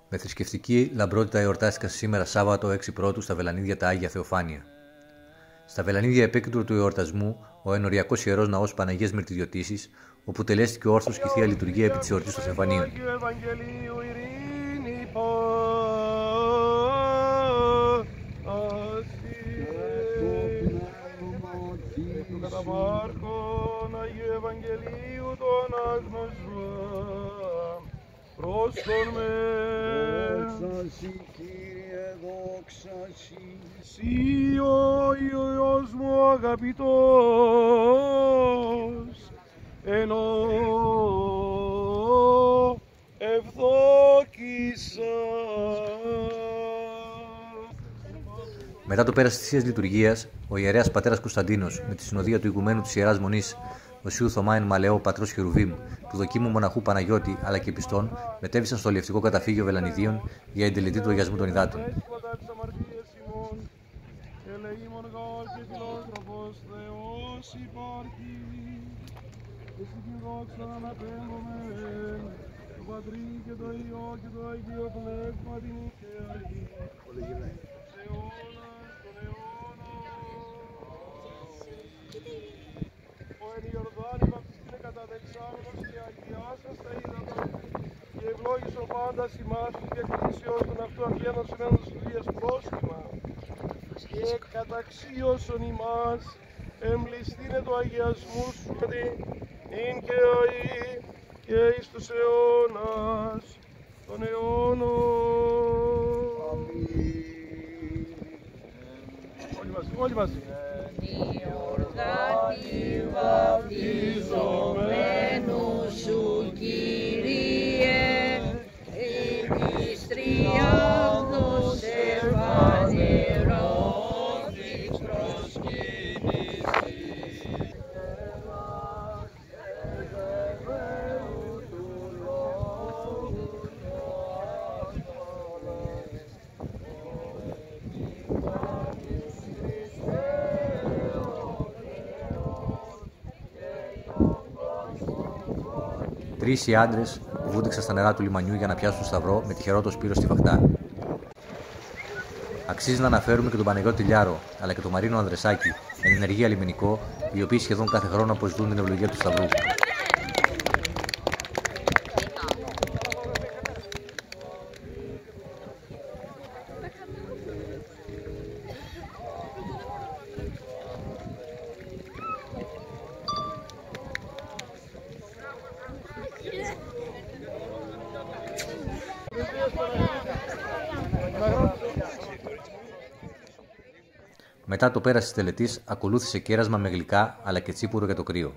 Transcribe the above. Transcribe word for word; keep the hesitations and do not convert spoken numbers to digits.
Με θρησκευτική λαμπρότητα εορτάστηκαν σήμερα Σάββατο έξι Πρώτου στα Βελανίδια τα Άγια Θεοφάνεια. Στα Βελανίδια επίκεντρο του εορτασμού ο ενοριακός ιερός ναός Παναγίας Μυρτιδιωτήσης, όπου τελέστηκε ο όρθος και η θεία λειτουργία επί της εορτής των Θεοφανίων. Αγίου Ευαγγελίου των αγνωσμών, προς τον με. Δόξα Συ, Κύριε, δόξα Συ. Συ ο Υιός μου αγαπητός, ενώ ευδόκησα. Μετά το πέρας της Θείας Λειτουργίας, ο ιερέας πατέρας Κωνσταντίνος, με τη συνοδεία του ηγουμένου της Ιεράς Μονής Οσίου Θωμά εν Μαλαιό πατρός Χερουβίμ, του δοκίμου μοναχού Παναγιώτη αλλά και πιστών, μετέβησαν στο λευτικό καταφύγιο Βελανιδίων για εντελετή του αγιασμού των υδάτων. Και ευλόγησον πάντα ημάς τους διακρίσεως των αυτού αγγέλων σημαίνοντας του Δίας πρόστιμα. Και καταξίωσον ημάς εμπληστήνε το αγιασμού σου, γιατί ειν και αεί και εις τους αιώνας των αιώνων. Αμήν. Όλοι μαζί, όλοι μαζί. Ιορδάνη βαπτιζομένου σου, Κύριε, της τριάδος ευανερώθης προσκύνησης. Τρεις οι άντρες που βούτυξαν στα νερά του λιμανιού για να πιάσουν σταυρό με τυχερό το Σπύρο στη Φαχτά. Αξίζει να αναφέρουμε και τον Παναγιώτη Λιάρο, αλλά και τον Μαρίνο Ανδρεσάκη, εν ενεργεία λιμενικό, οι οποίοι σχεδόν κάθε χρόνο αποζητούν την ευλογία του σταυρού. Μετά το πέρας της τελετής ακολούθησε κέρασμα με γλυκά αλλά και τσίπουρο για το κρύο.